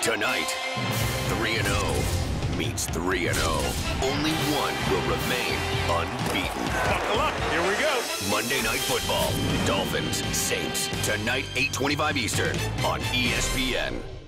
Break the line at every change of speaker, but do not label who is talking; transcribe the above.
Tonight, 3-0 meets 3-0. Only one will remain unbeaten.
Buckle up, here we go.
Monday Night Football, Dolphins, Saints. Tonight, 8:25 Eastern on ESPN.